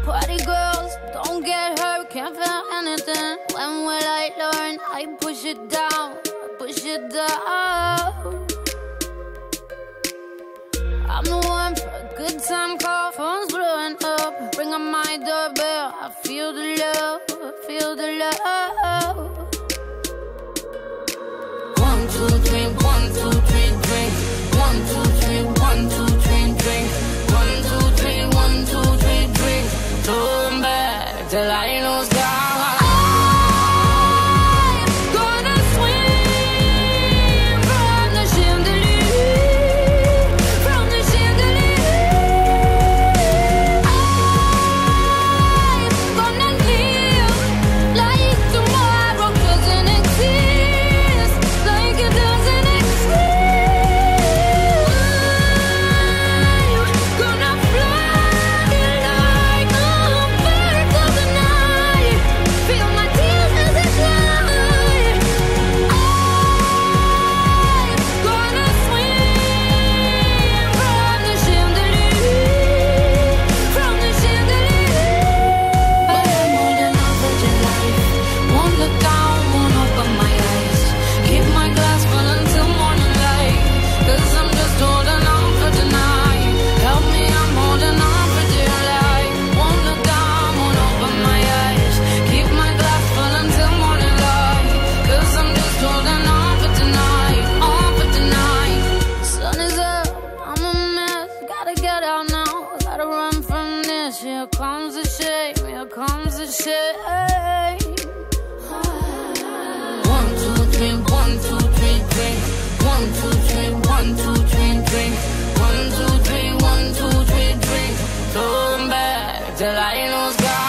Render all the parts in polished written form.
Party girls, don't get hurt, can't feel anything. When will I learn? I push it down, push it down. I'm the one for a good time call, phone's blowing up. Ring on my doorbell, I feel the love, feel the love. 1, 2, 3, 1, 2, 3, drink. 1, 2, 3, 1, 2, 3, drink. 1, 2, 3, 1, 2, 3, drink. Turn back till I lose God. Here comes the shame, here comes the shame. 1, 2, 3, 1, 2, 3, drink. 1, 2, 3, 1, 2, 3, drink. 1, 2, 3, 1, 2, 3, drink. Turn back till I lose God.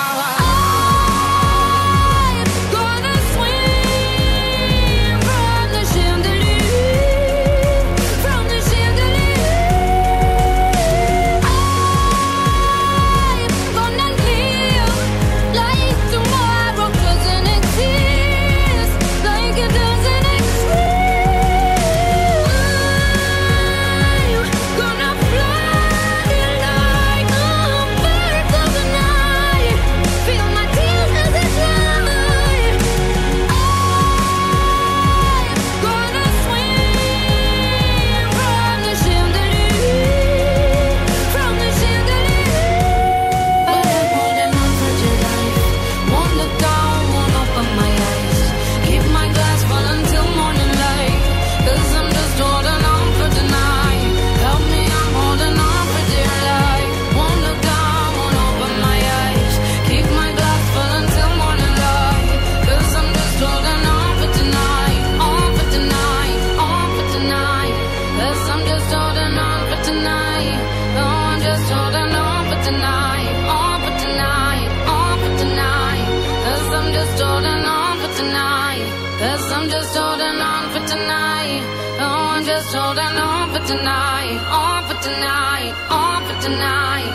I'm just holding on for tonight. Oh, I'm just holding on for tonight. On for tonight. On for tonight.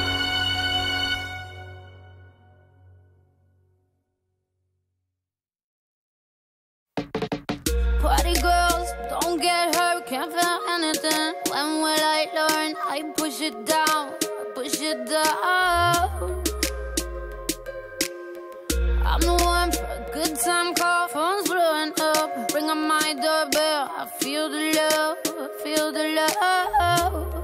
Party girls, don't get hurt, can't feel anything. When will I learn? I push it down, push it down. I'm the one for a good time call, phone's blowing up. Ring on my doorbell, I feel the love, feel the love.